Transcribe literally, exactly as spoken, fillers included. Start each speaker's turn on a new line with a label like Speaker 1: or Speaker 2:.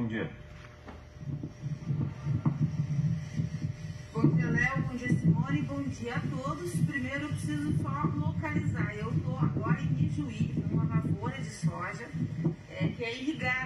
Speaker 1: dia.
Speaker 2: Bom dia, Léo. Bom dia, Simone. Bom dia a todos. Primeiro, eu preciso só localizar. Eu estou agora em Ijuí, numa lavoura de soja, é, que é irrigada